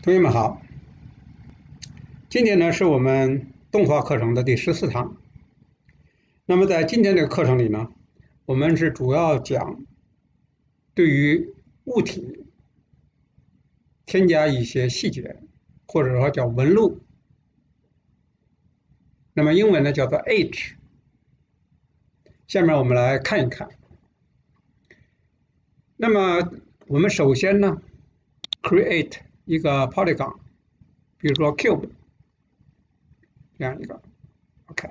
同学们好，今天呢是我们动画课程的第14堂。那么在今天这个课程里呢，我们是主要讲对于物体添加一些细节，或者说叫纹路。那么英文呢叫做 edge。下面我们来看一看。那么我们首先呢 create 一个 polygon， 比如说 cube 这样一个 OK。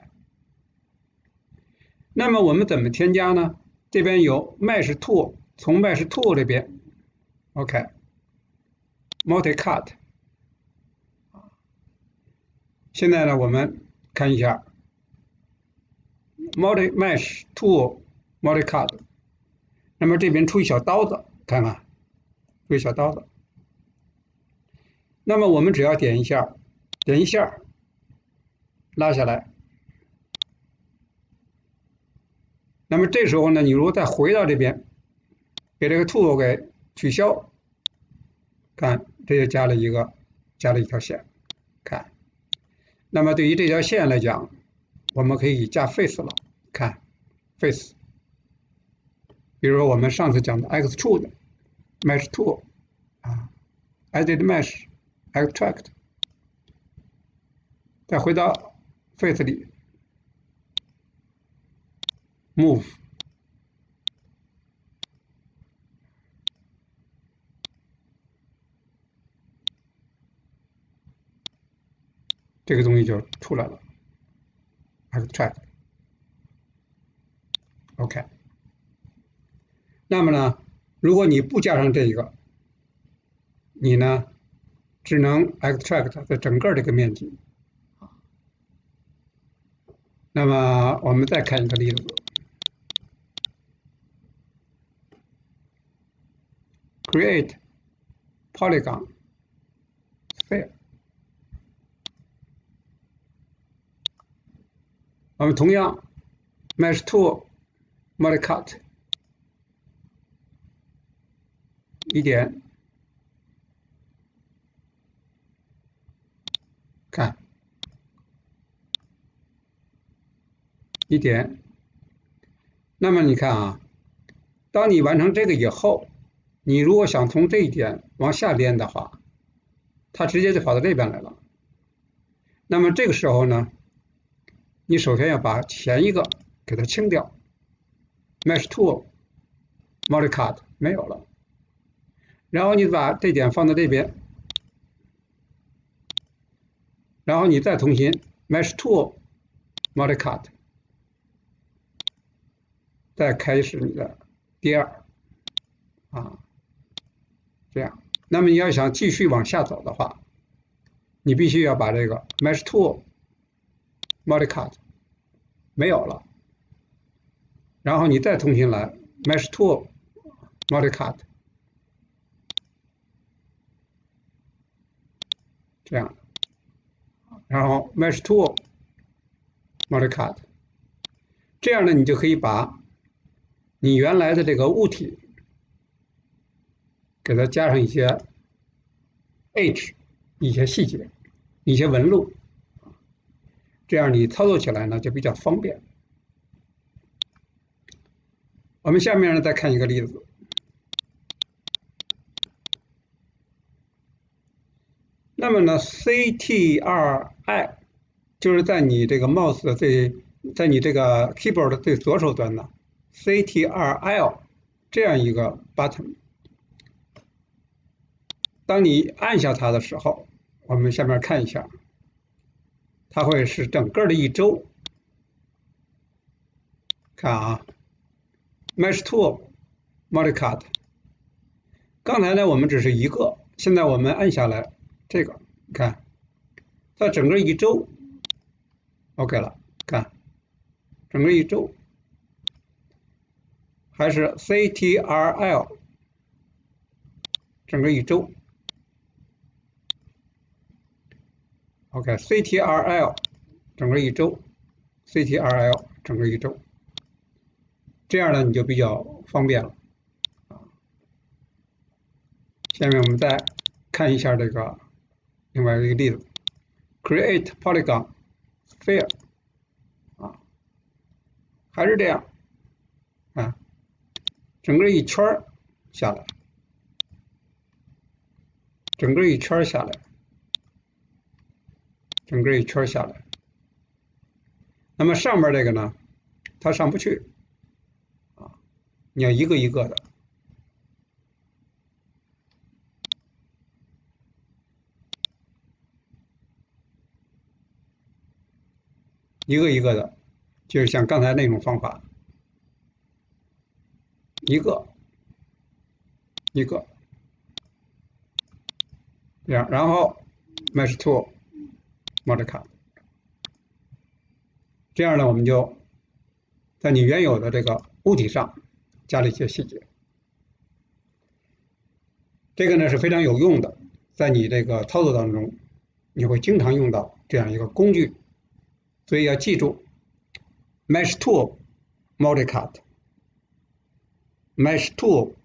那么我们怎么添加呢？这边有 Mesh Tool， 从 Mesh Tool 这边 OK Multi-Cut。现在呢，我们看一下 Mesh Tool Multi-Cut。那么这边出一小刀子，看看，出一小刀子。那么我们只要点一下，拉下来。那么这时候呢，你如果再回到这边，给这个 tool 给取消，看，这就加了一条线，看。那么对于这条线来讲，我们可以加 face 了，看 face。比如说我们上次讲的 extrude mesh tool 啊 edit mesh extract， 再回到 face 里 move。这个东西就出来了 ，extract。OK。那么呢，如果你不加上这一个，你呢只能 extract 的整个这个面积。那么我们再看一个例子 ，create polygon sphere。我们同样 Mesh Tool Multi-Cut 一点，看一点。那么你看啊，当你完成这个以后，你如果想从这一点往下连的话，它直接就跑到这边来了。那么这个时候呢，你首先要把前一个给它清掉 ，Mesh Tool Multi-Cut 没有了，然后你把这点放到这边，然后你再重新 Mesh Tool Multi-Cut， 再开始你的第二啊，这样。那么你要想继续往下走的话，你必须要把这个 Mesh Tool Multi-Cut 没有了，然后你再重新来 Mesh Tool Multi-Cut， 这样，然后 Mesh Tool Multi-Cut， 这样呢，你就可以把你原来的这个物体给它加上一些 edge， 一些细节，一些纹路，这样你操作起来呢就比较方便。我们下面呢再看一个例子。那么呢 ，CTRL 就是在你这个 mouse 的在你这个 keyboard 的最左手端呢 ，CTRL 这样一个 button。当你按下它的时候，我们下面看一下，它会是整个的一周。看啊 ，Mesh Tool Multi-Cut。刚才呢我们只是一个，现在我们按下来这个，看，它整个一周 OK 了，看，整个一周还是 CTRL 整个一周。OK，CTRL 整个一周 ，CTRL 整个一周，这样呢你就比较方便了。下面我们再看一下这个另外一个例子 ，create polygon sphere 啊，还是这样啊，整个一圈下来，整个一圈下来，整个一圈下来。那么上面这个呢，它上不去啊，你要一个一个的。一个一个的，就是像刚才那种方法，一个一个这样，然后 Mesh Tool Multicast，这样呢，我们就在你原有的这个物体上加了一些细节。这个呢是非常有用的，在你这个操作当中，你会经常用到这样一个工具，所以要记住 Mesh Tool Multicast。Mesh Tool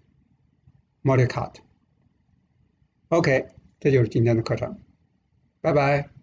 Multicast。OK，这就是今天的课程，拜拜。